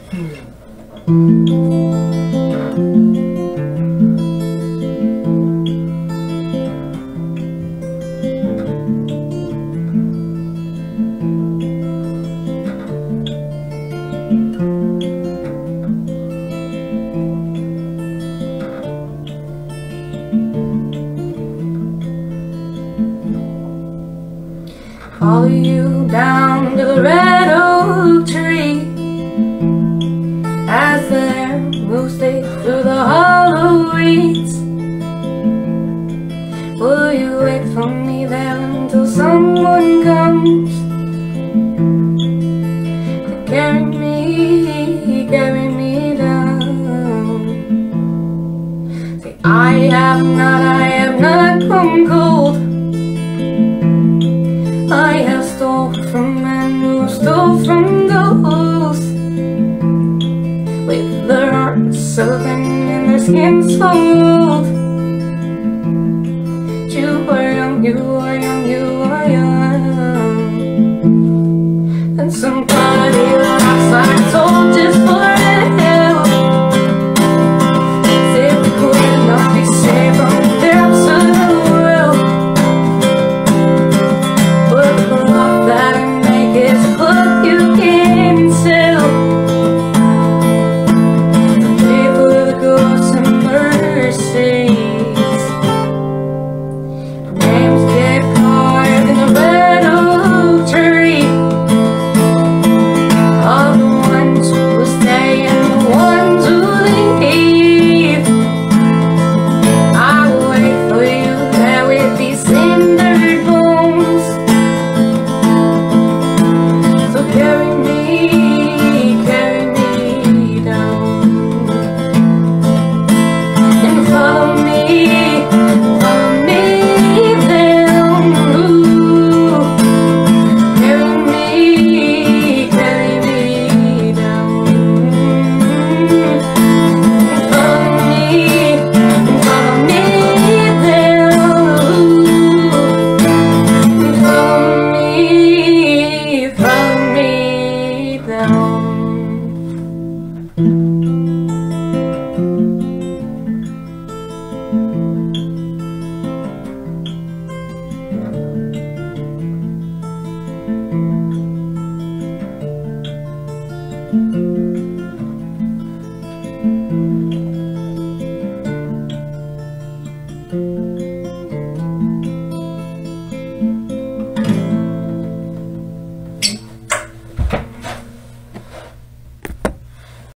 Follow you down to the red oak tree as the air moves thick through the hollow reeds. Will you wait for me there until someone comes to carry me down? Say, I have not come cold. I have stole from men who stole from ghosts, with their hearts soaking and their skin so old. You are young, you are young, you are young, and somebody laughs like soldiers for hell. As if they could not be saved from their absolute will. But the love that I make is a club you can't sell. Pay for the ghosts and mercies. Names get carved in the red oak tree of the ones who stay and the ones who leave. I will wait for you there with these cindered bones. So carry me down and follow me down. Ooh, carry me down. Follow me down. Ooh, follow me down.